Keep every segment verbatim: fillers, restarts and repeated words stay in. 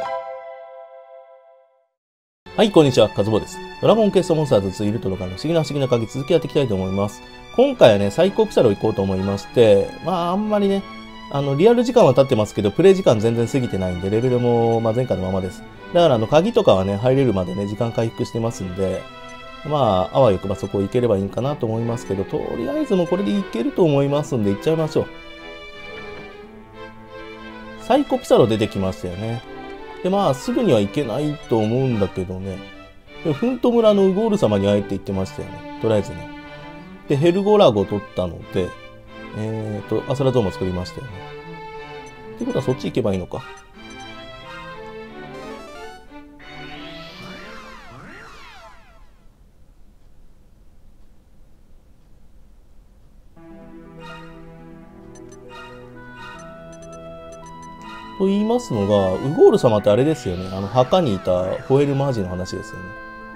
はい、こんにちは、カズボです。ドラゴンクエストモンスターズツーイルトの間の不思議な不思議な鍵続きやっていきたいと思います。今回はね、最高ピサロ行こうと思いまして、まあ、あんまりね、あの、リアル時間は経ってますけど、プレイ時間全然過ぎてないんで、レベルも、まあ、前回のままです。だから、あの、鍵とかはね、入れるまでね、時間回復してますんで、まあ、あわよくばそこ行ければいいかなと思いますけど、とりあえずもうこれで行けると思いますんで、行っちゃいましょう。最高ピサロ出てきましたよね。で、まあ、すぐには行けないと思うんだけどね。でも、フント村のウゴール様に会えって言ってましたよね。とりあえずね。で、ヘルゴラゴを取ったので、えーと、アスラゾーマ作りましたよね。ってことはそっち行けばいいのか。と言いますのが、ウゴール様ってあれですよね。あの、墓にいたホエルマージの話ですよね。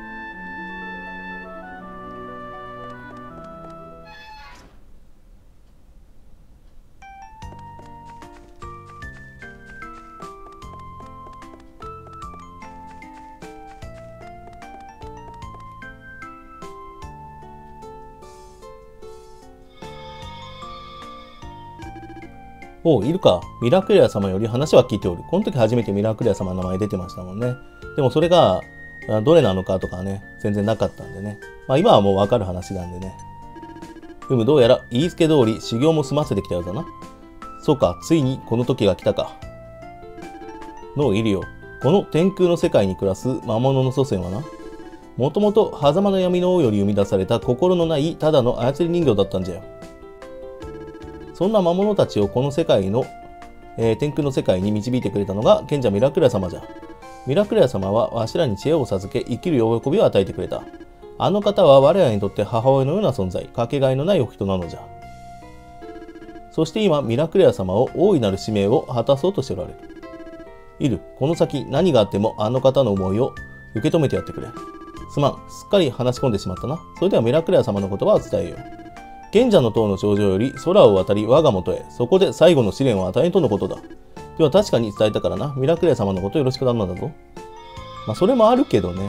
おう、いるか。ミラクレア様より話は聞いておる。この時初めてミラクレア様の名前出てましたもんね。でもそれが、どれなのかとかね、全然なかったんでね。まあ今はもうわかる話なんでね。ふむ、どうやら言いつけ通り修行も済ませてきたようだな。そうか、ついにこの時が来たか。のう、いるよ。この天空の世界に暮らす魔物の祖先はな、もともと狭間の闇の王より生み出された心のないただの操り人形だったんじゃよ。そんな魔物たちをこの世界の、えー、天空の世界に導いてくれたのが賢者ミラクレア様じゃ。ミラクレア様はわしらに知恵を授け生きる喜びを与えてくれた。あの方は我らにとって母親のような存在、かけがえのないお人なのじゃ。そして今、ミラクレア様を大いなる使命を果たそうとしておられる。いる、この先何があってもあの方の思いを受け止めてやってくれ。すまん、すっかり話し込んでしまったな。それではミラクレア様の言葉を伝えよう。賢者の塔の頂上より空を渡り我が元へ、そこで最後の試練を与えんとのことだ。では確かに伝えたからな。ミラクレア様のことよろしく頼んだぞ。まあそれもあるけどね。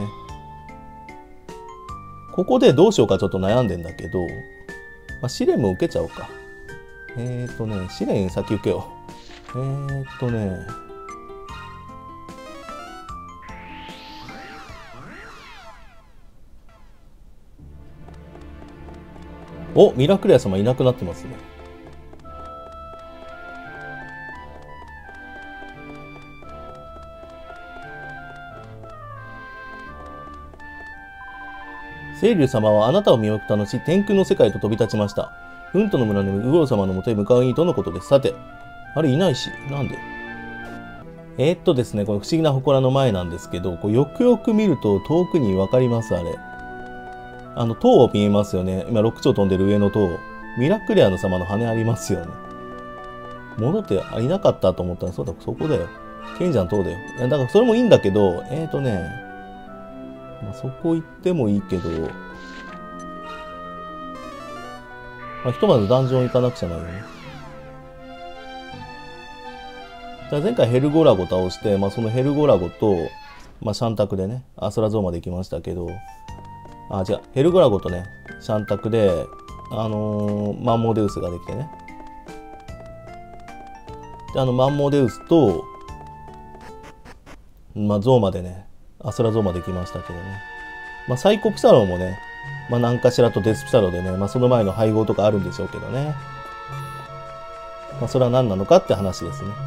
ここでどうしようかちょっと悩んでんだけど、まあ、試練も受けちゃおうか。えーっとね、試練先受けよう。えーっとね、お、ミラクレア様いなくなってますね。清流様はあなたを見送った後、天空の世界と飛び立ちました。フントの村にウゴール様のもとへ向かうにとのことです。さて、あれいないし、なんでえー、っとですね、この不思議な祠の前なんですけど、こうよくよく見ると遠くにわかります、あれ。あの、塔を見えますよね。今、ろく丁飛んでる上の塔。ミラクレアの様の羽ありますよね。戻っていなかったと思ったら、そうだ、そこだよ。賢者の塔だよ。いや、だからそれもいいんだけど、えーとね、まあ、そこ行ってもいいけど、まあ、ひとまずダンジョン行かなくちゃないよね。じゃあ前回ヘルゴラゴ倒して、まあ、そのヘルゴラゴと、まあ、シャンタクでね、アスラゾーマで行きましたけど、あ、違う、ヘルゴラゴとね、シャンタクで、あのー、マンモデウスができてね。で、あの、マンモデウスと、まあ、ゾーマでね、アスラゾーマできましたけどね。まあ、サイコピサロもね、まあ、何かしらとデスピサロでね、まあ、その前の配合とかあるんでしょうけどね。まあ、それは何なのかって話ですね。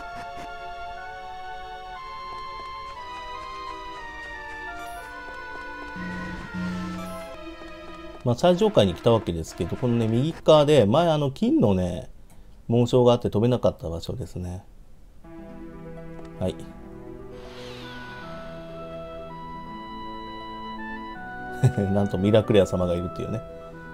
まあ、最上階に来たわけですけど、このね、右側で、前あの、金のね、紋章があって飛べなかった場所ですね。はい。なんとミラクレア様がいるっていうね。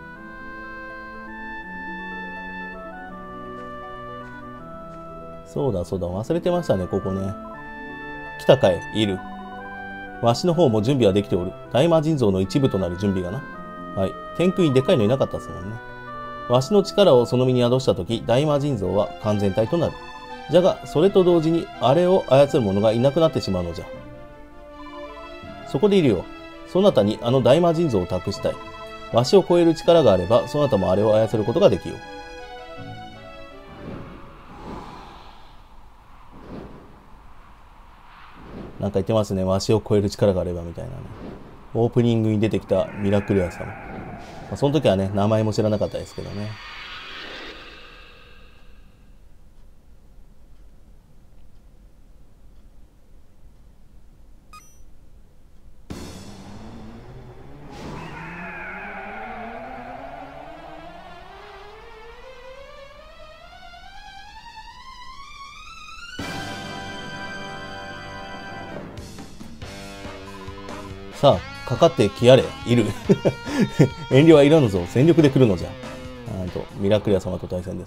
そうだそうだ、忘れてましたね、ここね。来たかい、いる。わしの方も準備はできておる。大魔神像の一部となる準備がな。はい。天空にでかいのいなかったですもんね。わしの力をその身に宿したとき、大魔神像は完全体となる。 じゃが、それと同時にあれを操る者がいなくなってしまうのじゃ。そこでいるよ。そなたにあの大魔神像を託したい。わしを超える力があれば、そなたもあれを操ることができよう。なんか言ってますね。わしを超える力があればみたいなね。オープニングに出てきたミラクレア様。まあ、その時はね、名前も知らなかったですけどね。さあ、かかってきやれ、いる。遠慮はいらぬぞ、全力で来るのじゃ。なんと、ミラクレア様と対戦です。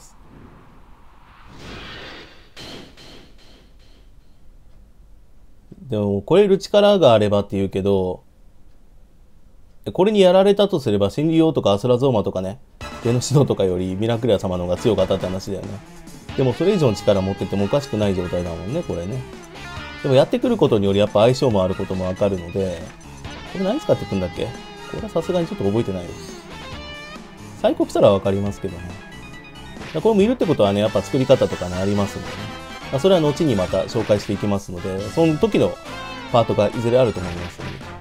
でも、超える力があればって言うけど、これにやられたとすれば、神竜王とかアスラゾーマとかね、ゲノシドとかよりミラクレア様の方が強かったって話だよね。でも、それ以上の力持っててもおかしくない状態だもんね、これね。でも、やってくることによりやっぱ相性もあることもわかるので、これ何使ってくんだっけ？これはさすがにちょっと覚えてないよ。サイコプしたらわかりますけどね。これもいるってことはね、やっぱ作り方とかね、ありますんでね。それは後にまた紹介していきますので、その時のパートがいずれあると思います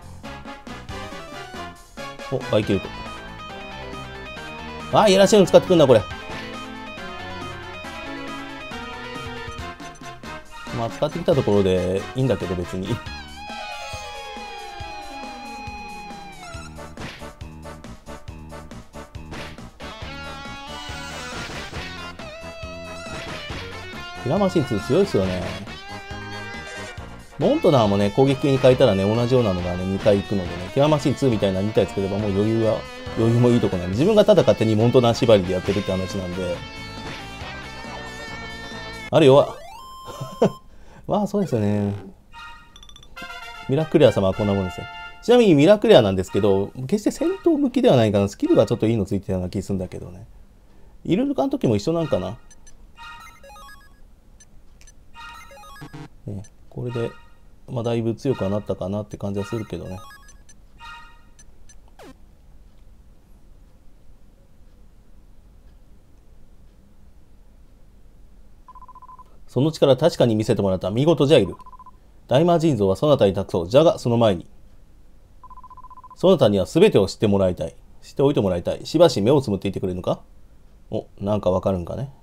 ので。お、バイキルト。あ、いやらしいの使ってくんな、これ。まあ、使ってきたところでいいんだけど、別に。キラーマシンツー強いですよね。モントナーもね、攻撃に変えたらね、同じようなのがね、にかい行くのでね、キラーマシンツーみたいなに体作ればもう余裕は、余裕もいいとこなんで、自分がただ勝手にモントナー縛りでやってるって話なんで、あるよは、まあそうですよね。ミラクレア様はこんなもんですね。ちなみにミラクレアなんですけど、決して戦闘向きではないかな。スキルがちょっといいのついてたような気するんだけどね。イルルカの時も一緒なんかな。ね、これで、まあ、だいぶ強くはなったかなって感じはするけどね。その力確かに見せてもらった。見事じゃいる。大魔神像はそなたに託そう。じゃが、その前に。そなたには全てを知ってもらいたい。知っておいてもらいたい。しばし目をつむっていてくれるのか？お、なんかわかるんかね。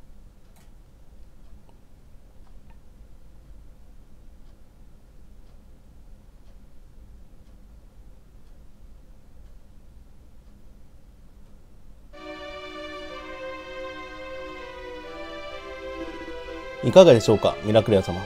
いかがでしょうか、ミラクレア様。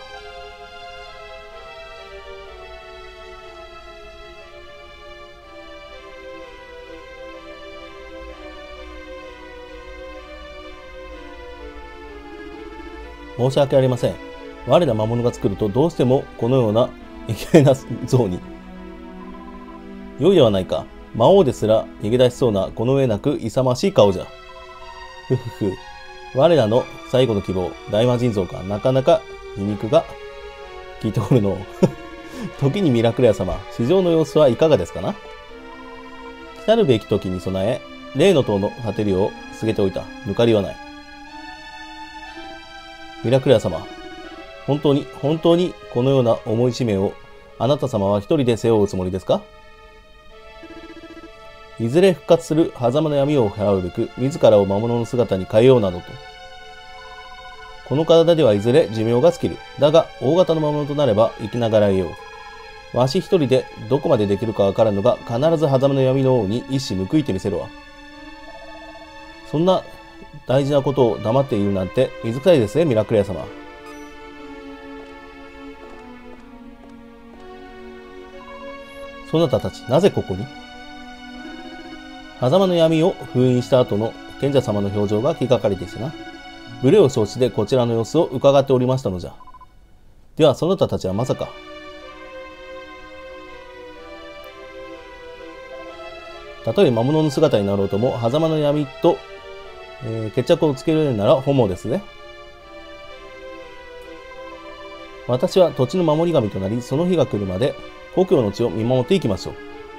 申し訳ありません。我ら魔物が作るとどうしてもこのような異形な像に。良いではないか。魔王ですら逃げ出しそうなこの上なく勇ましい顔じゃ。ふふふ。我らの最後の希望、大魔神像か、なかなか皮肉が聞いておるの。時にミラクレア様、市場の様子はいかがですかな？来るべき時に備え、例の塔の立てるよう告げておいた。抜かりはない。ミラクレア様、本当に、本当にこのような重い使命をあなた様は一人で背負うつもりですか？いずれ復活する狭間の闇を払うべく、自らを魔物の姿に変えようなどと。この体ではいずれ寿命が尽きる。だが、大型の魔物となれば生きながらえよう。わし一人でどこまでできるかわからぬが、必ず狭間の闇の王に一矢報いてみせるわ。そんな大事なことを黙っているなんて水臭いですね、ミラクレア様。そなたたち、なぜここに？狭間の闇を封印した後の賢者様の表情が気がかりでしたな。無礼を承知でこちらの様子を伺っておりましたのじゃ。では、そなたたちはまさか。たとえ魔物の姿になろうとも、狭間の闇と、えー、決着をつけるなら本望ですね。 私は土地の守り神となり、その日が来るまで故郷の地を見守っていきましょう。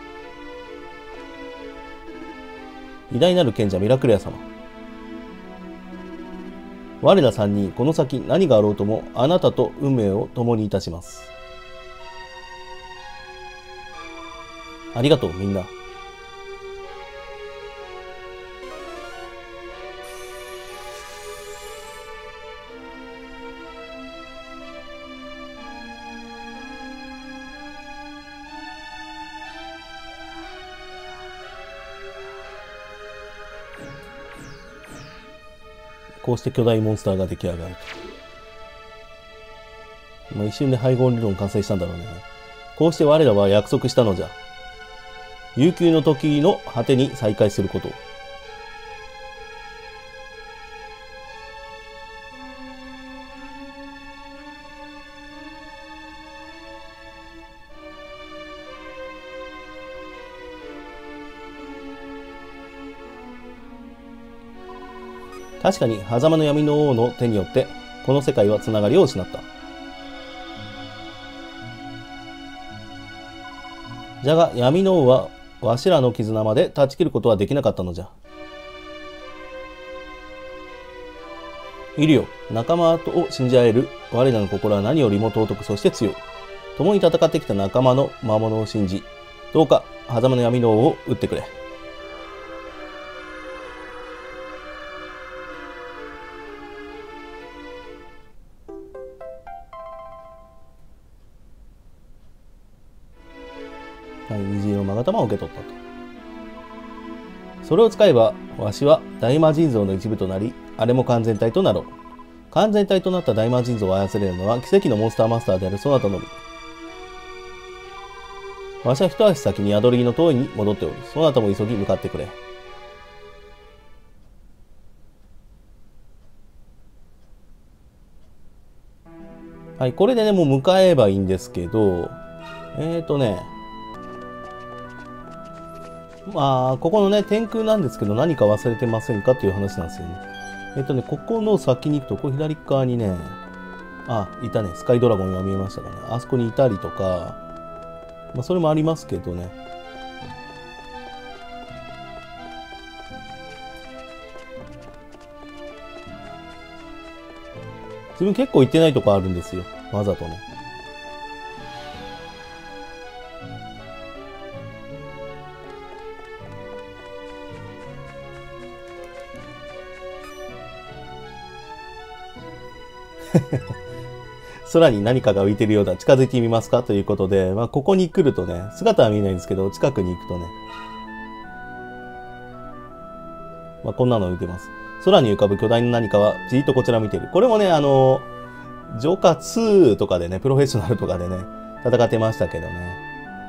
偉大なる賢者ミラクレア様。我ら三人、この先何があろうとも、あなたと運命を共にいたします。ありがとう、みんな。こうして巨大モンスターが出来上がると。まあ、一瞬で配合理論完成したんだろうね。こうして我らは約束したのじゃ。悠久の時の果てに再会することを。確かに、狭間の闇の王の手によって、この世界はつながりを失った。じゃが、闇の王は、わしらの絆まで断ち切ることはできなかったのじゃ。いるよ、仲間を信じ合える、我らの心は何よりも尊く、そして強い。共に戦ってきた仲間の魔物を信じ、どうか、狭間の闇の王を撃ってくれ。はい、虹色の勾玉を受け取ったと。それを使えば、わしは大魔神像の一部となり、あれも完全体となろう。完全体となった大魔神像を操れるのは奇跡のモンスターマスターであるそなたのみ。わしは一足先に宿り木の塔に戻っておる。そなたも急ぎ向かってくれ。はい、これでね、もう向かえばいいんですけど、えーとね、まあ、ここのね、天空なんですけど、何か忘れてませんかという話なんですよね。えっとね、ここの先に行くと、ここ左側にね、あ、いたね、スカイドラゴンが見えましたかね。あそこにいたりとか、まあ、それもありますけどね。自分結構行ってないとこあるんですよ。わざとね。空に何かが浮いてるようだ。近づいてみますかということで、まあ、ここに来るとね、姿は見えないんですけど、近くに行くとね、まあ、こんなの浮いてます。空に浮かぶ巨大な何かはじーっとこちら見てる。これもね、あの、ジョーカーツーとかでね、プロフェッショナルとかでね、戦ってましたけどね。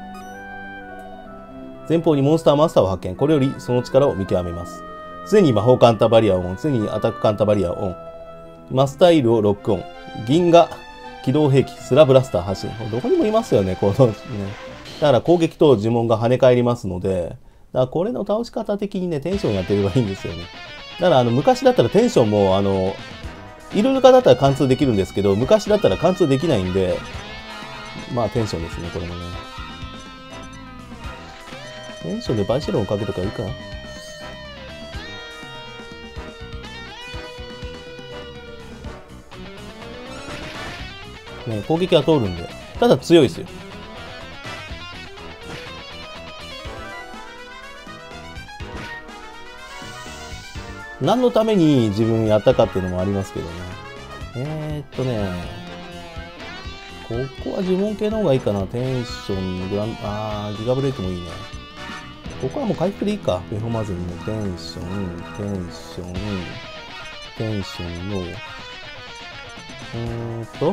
前方にモンスターマスターを発見。これよりその力を見極めます。常に魔法カンターバリアをオン。常にアタックカンターバリアをオン。マスタイルをロックオン。銀河起動兵器、スラブラスター発進。どこにもいますよね、このね。だから攻撃と呪文が跳ね返りますので、だからこれの倒し方的にね、テンションやってればいいんですよね。だからあの昔だったらテンションも、あの、イルヌカだったら貫通できるんですけど、昔だったら貫通できないんで、まあテンションですね、これもね。テンションでバイシロンをかけとかいいかな。ね、攻撃は通るんで。ただ強いですよ。何のために自分やったかっていうのもありますけどね。えー、っとね、ここは呪文系の方がいいかな。テンション、グラン、あー、ギガブレイクもいいね。ここはもう回復でいいか。ベホマズにテンション、テンション、テンションの、うーんと、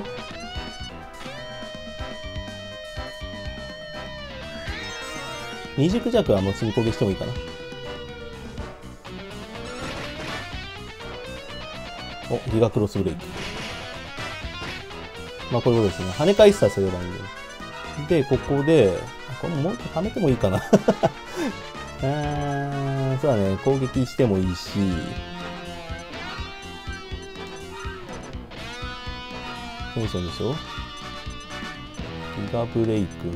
二軸弱はもう次攻撃してもいいかな。お、ギガクロスブレイク。まあこういうことですね。跳ね返しさせればいいんで。で、ここで、これもう一回貯めてもいいかな。あー、そうだね。攻撃してもいいし、テンションでしょ。 ギガブレイクの、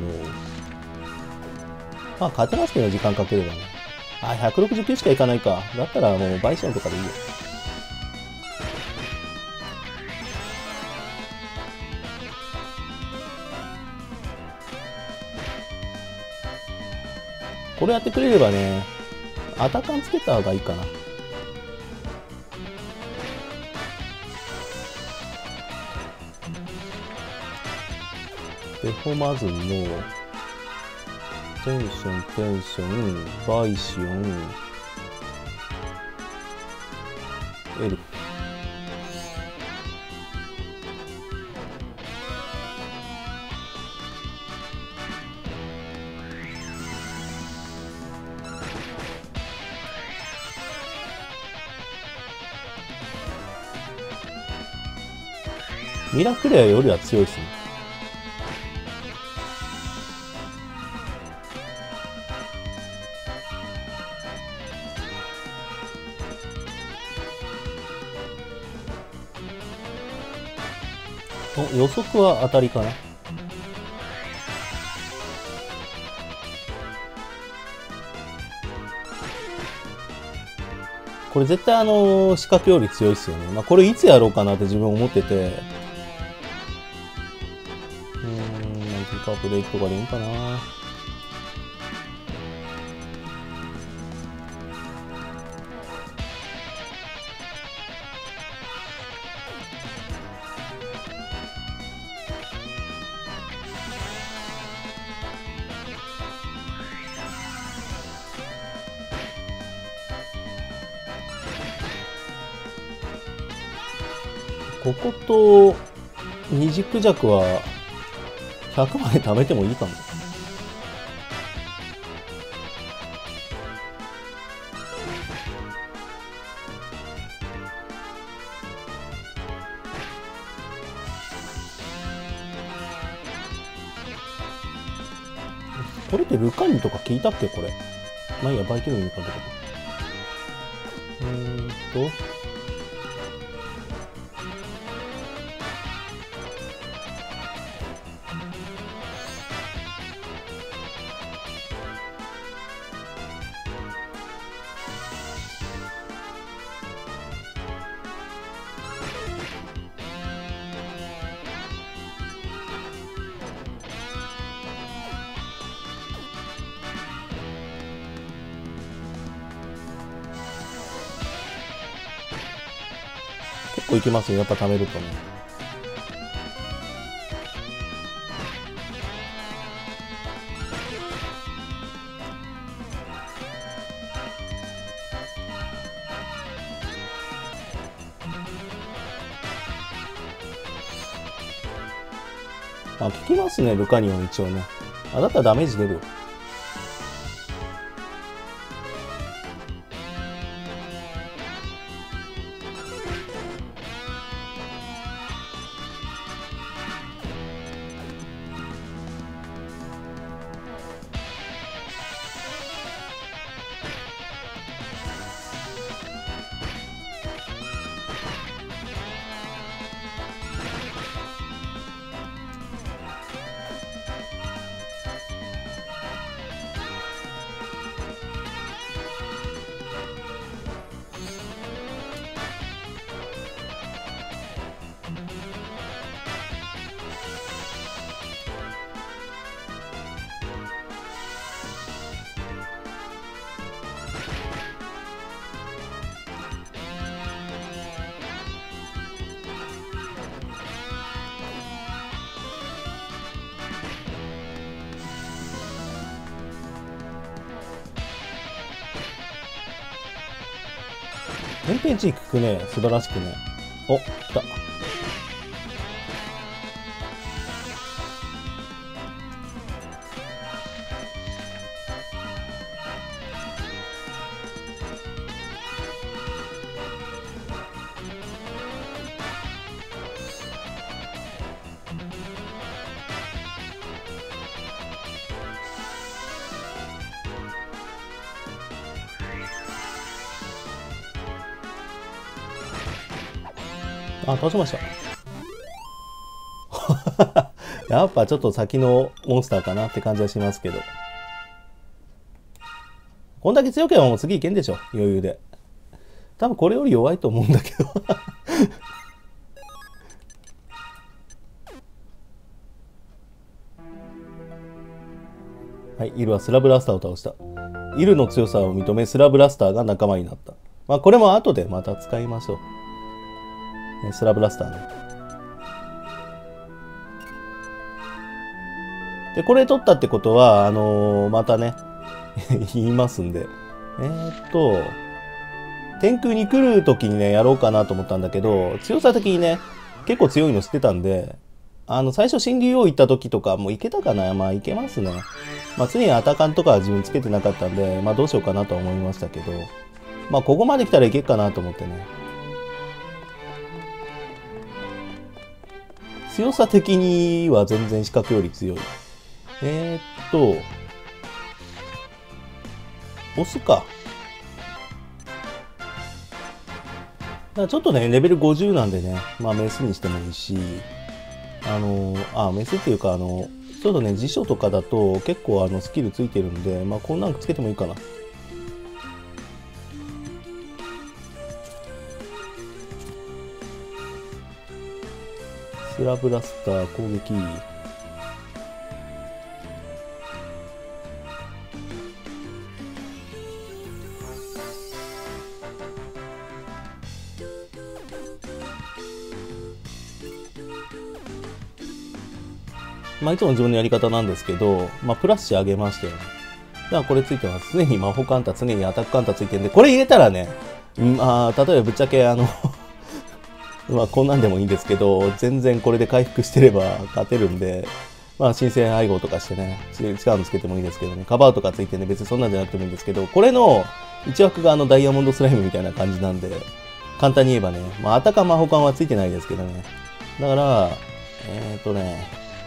まあ、勝てますけど時間かければね。あ、ひゃくろくじゅうきゅうしかいかないか。だったらもうバイソンとかでいいよ。これやってくれればね、アタカンつけた方がいいかな。デフォマズンのテンション、テンション、バイシオン、L。ミラクレアよりは強いですね。予測は当たりかな。これ絶対あの仕掛けより強いっすよね。まあこれいつやろうかなって自分思ってて。うーん、なんかブレイクとかでいいんかな。ここと二軸弱はひゃくまで貯めてもいいかも。これってルカニとか聞いたっけこれ。まあいいや、バイキルにいいかどうか。うーんと。結構いきますよ、やっぱ貯めるとね。あ、効きますね、ルカニオン一応ね。あ、だったらダメージ出るよ。天変地異効くね。素晴らしくね。お、来た。あ、倒しました。 やっぱちょっと先のモンスターかなって感じはしますけど。こんだけ強ければもう次いけんでしょ、余裕で。多分これより弱いと思うんだけど。はい、イルはスラブラスターを倒した。イルの強さを認め、スラブラスターが仲間になった。まあこれも後でまた使いましょう。ね、スラブラスターね。で、これ取ったってことは、あのー、またね、言いますんで。えー、っと、天空に来る時にね、やろうかなと思ったんだけど、強さ的にね、結構強いの知ってたんで、あの、最初新竜王行った時とか、もういけたかな？まあいけますね。まあ常にアタカンとかは自分つけてなかったんで、まあどうしようかなとは思いましたけど、まあここまで来たらいけっかなと思ってね。強さ的には全然四角より強い。えー、っと、押すか。だからちょっとね、レベルごじゅうなんでね、まあメスにしてもいいし、あの、あ、メスっていうか、あの、ちょっとね、辞書とかだと結構あのスキルついてるんで、まあこんなんつけてもいいかな。スラブラスター攻撃。まあいつも自分のやり方なんですけど、まあプラス値上げましたよね。だからこれついてます。常に魔法カウンター、常にアタックカウンターついてるんで、これ入れたらね、まあ例えばぶっちゃけあのまあこんなんでもいいんですけど、全然これで回復してれば勝てるんで、まあ新鮮配合とかしてね、違うのつけてもいいですけどね、カバーとかついてね、別にそんなんじゃなくてもいいんですけど、これの一枠があのダイヤモンドスライムみたいな感じなんで、簡単に言えばね、まあアタカ魔法カンはついてないですけどね。だから、えっとね、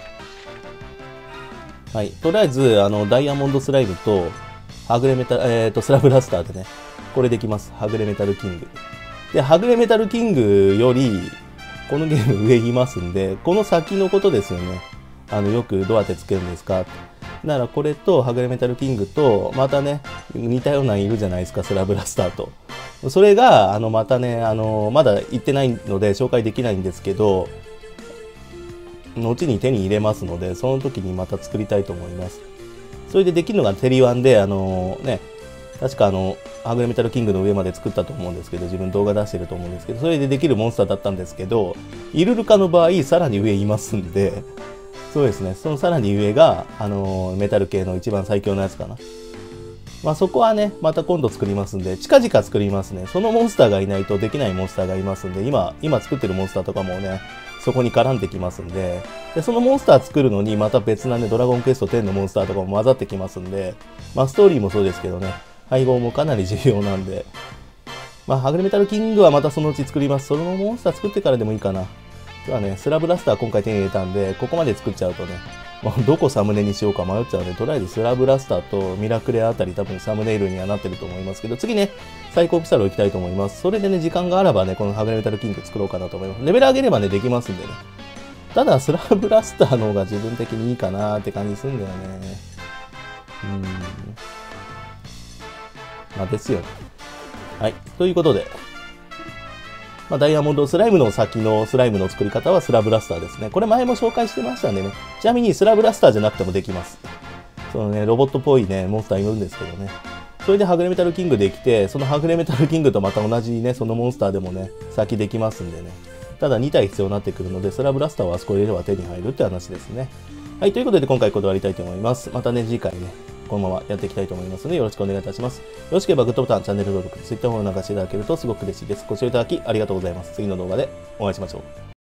はい。とりあえず、あの、ダイヤモンドスライムと、はぐれメタル、えっと、スラブラスターでね、これできます。はぐれメタルキング。で、はぐれメタルキングより、このゲーム上いますんで、この先のことですよね。あの、よくどうやってつけるんですか？だからこれと、はぐれメタルキングと、またね、似たようなのいるじゃないですか、スラブラスターと。それが、あの、またね、あの、まだ行ってないので紹介できないんですけど、後に手に入れますので、その時にまた作りたいと思います。それでできるのがテリワンで、あのね、確かあの、はぐれメタルキングの上まで作ったと思うんですけど、自分動画出してると思うんですけど、それでできるモンスターだったんですけど、イルルカの場合、さらに上いますんで、そうですね、そのさらに上が、あのメタル系の一番最強のやつかな。まあそこはね、また今度作りますんで、近々作りますね。そのモンスターがいないとできないモンスターがいますんで、今、今作ってるモンスターとかもね、そこに絡んできますんで、で、そのモンスター作るのにまた別なね、ドラゴンクエストテンのモンスターとかも混ざってきますんで、まあストーリーもそうですけどね、配合もかなり重要なんで、まあはぐれメタルキングはまたそのうち作ります。そのモンスター作ってからでもいいかな。ではね、スラブラスター今回手に入れたんで、ここまで作っちゃうとね、まあ、どこサムネにしようか迷っちゃうので、とりあえずスラブラスターとミラクレアあたり多分サムネイルにはなってると思いますけど、次ね、最高ピサロ行きたいと思います。それでね、時間があればね、このはぐれメタルキング作ろうかなと思います。レベル上げればね、できますんでね。ただ、スラブラスターの方が自分的にいいかなって感じするんだよね。うーん。まあ、ですよね。はい。ということで、まあ、ダイヤモンドスライムの先のスライムの作り方はスラブラスターですね。これ前も紹介してましたんでね。ちなみにスラブラスターじゃなくてもできます。そのね、ロボットっぽいね、モンスターいるんですけどね。それではぐれメタルキングできて、そのはぐれメタルキングとまた同じね、そのモンスターでもね、先できますんでね。ただに体必要になってくるので、スラブラスターはあそこ入れれば手に入るって話ですね。はい、ということで今回こだわりたいと思います。またね、次回ね、このままやっていきたいと思いますので、よろしくお願いいたします。よろしければグッドボタン、チャンネル登録、Twitter フォローなんかしていただけるとすごく嬉しいです。ご視聴いただきありがとうございます。次の動画でお会いしましょう。